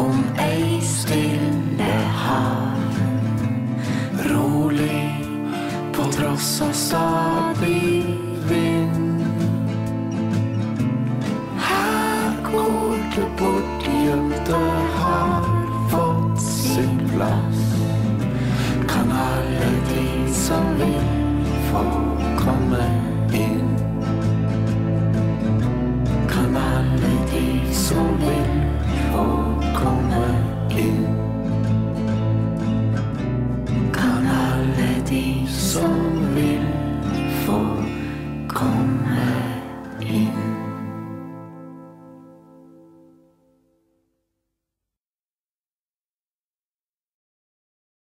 om ei stille hav. Rolig på tross av stadig vind. Her går det bort gjemte har fått sin plass. Kan alle de som vil få komme inn. Kan alle de som vil få komme inn. Kan alle de som vil få komme